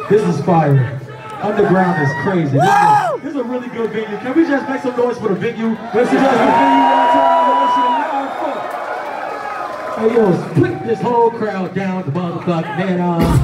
This is fire. Underground is crazy. This is a really good venue. Can we just make some noise for the venue? Let's just the venue one time. Hey yo, split this whole crowd down the motherfucking man.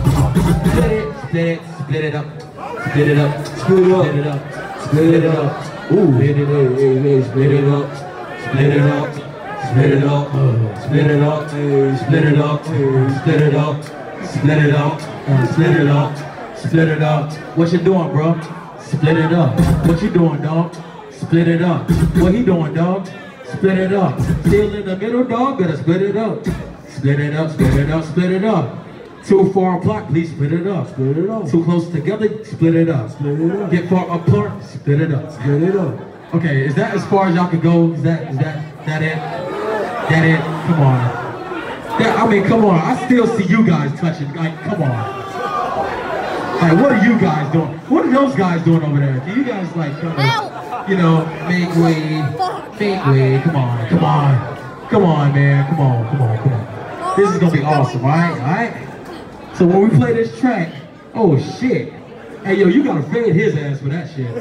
Split it up. Split it up. Split it up. Split it up. Ooh, split it up. Split it up. Split it up. Split it up. Split it up. Split it up. Split it up. Split it up. Split it up. Split it up. What you doing, bro? Split it up. What you doing, dog? Split it up. What he doing, dog? Split it up. Still in the middle, dog? Better split it up. Split it up. Split it up. Split it up. Too far apart, please split it up. Split it up. Too close together, split it up. Split it up. Get far apart, split it up. Split it up. Okay, is that as far as y'all can go? Is that it? That it? Come on. I mean, come on. I still see you guys touching. Like, come on. Like, what are you guys doing? What are those guys doing over there? Can you guys like, you know, make way? Come on, come on, come on, man. Come on, come on, come on. This is gonna be awesome, all right? All right. So when we play this track, oh shit. Hey yo, you gotta fade his ass for that shit.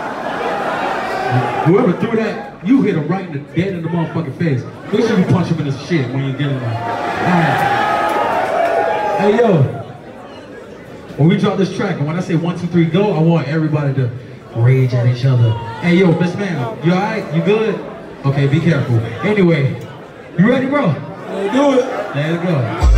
Whoever threw that, you hit him right in the dead in the motherfucking face. Make sure you punch him in his shit when you get him there. Alright. Hey yo, when we drop this track, and when I say 1, 2, 3, go, I want everybody to rage at each other. Hey yo, Miss Man, you alright? You good? Okay, be careful. Anyway, you ready, bro? Let's do it. There you go.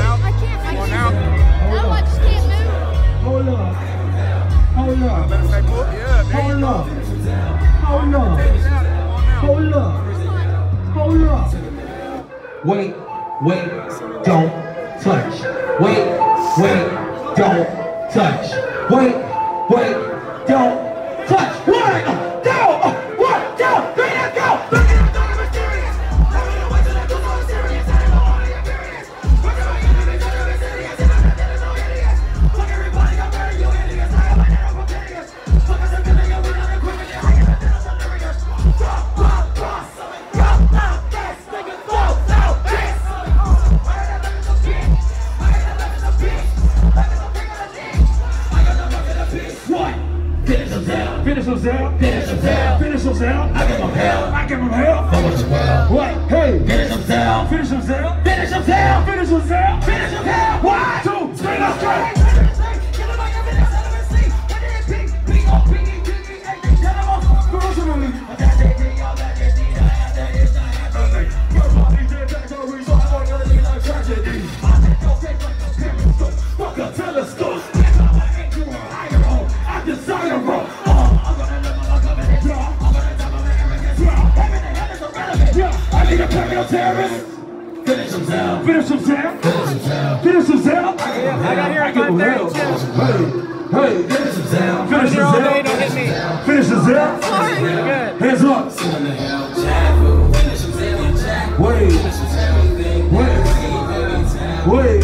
Hold up. Hold up. Hold up. Hold up. Hold up. Hold up. Wait, don't touch. Wait, don't touch. Wait, don't touch. 1, 2, 1, 2, 3, let's go. Finish him down. Finish him down. I give him hell. I give him hell. What? Hey. Finish him down. Finish him down. Finish him down. Finish him down. Finish him down. 1, 2, 3, let's go. Finish him down. Finish him down. Finish him down. I got here at 5:30. Hey, finish him down. Finish him down. Finish him down. Hands up. Wait.